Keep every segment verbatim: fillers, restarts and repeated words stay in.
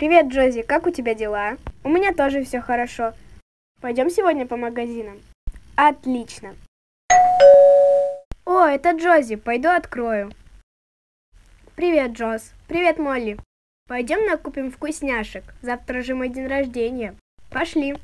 Привет, Джози, как у тебя дела? У меня тоже все хорошо. Пойдем сегодня по магазинам? Отлично. О, это Джози, пойду открою. Привет, Джоз. Привет, Молли. Пойдем накупим вкусняшек. Завтра же мой день рождения. Пошли.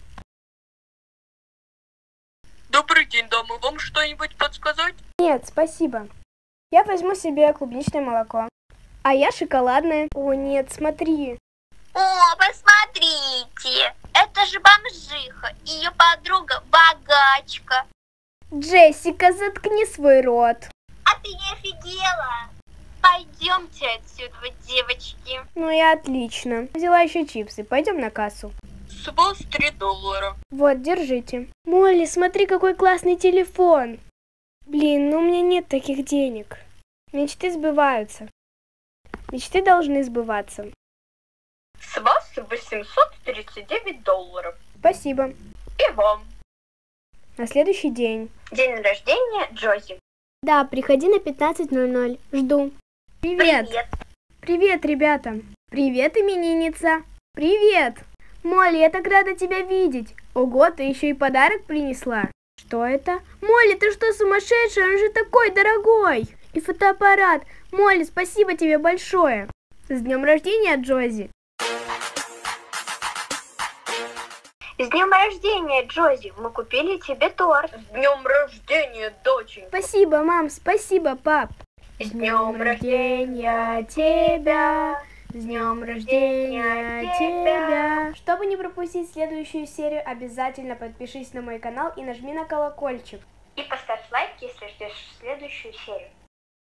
Добрый день, дамы. Вам что-нибудь подсказать? Нет, спасибо. Я возьму себе клубничное молоко. А я шоколадное. О, нет, смотри. О, посмотрите. Это же бомжиха. Ее подруга богачка. Джессика, заткни свой рот. А ты не офигела? Пойдемте отсюда, девочки. Ну и отлично. Взяла еще чипсы. Пойдем на кассу. С вас три доллара. Вот, держите. Молли, смотри, какой классный телефон. Блин, ну у меня нет таких денег. Мечты сбываются. Мечты должны сбываться. С вас восемьсот тридцать девять долларов. Спасибо. И вам. На следующий день. День рождения Джози. Да, приходи на пятнадцать ноль ноль. Жду. Привет. Привет. Привет, ребята. Привет, именинница. Привет. Молли, я так рада тебя видеть. Ого, ты еще и подарок принесла. Что это? Молли, ты что, сумасшедшая? Он же такой дорогой. И фотоаппарат. Молли, спасибо тебе большое. С днем рождения, Джози. С днем рождения, Джози. Мы купили тебе торт. С днем рождения, доченька. Спасибо, мам, спасибо, пап. С днем рождения тебя. С днем рождения тебя! Чтобы не пропустить следующую серию, обязательно подпишись на мой канал и нажми на колокольчик. И поставь лайк, если ждешь следующую серию.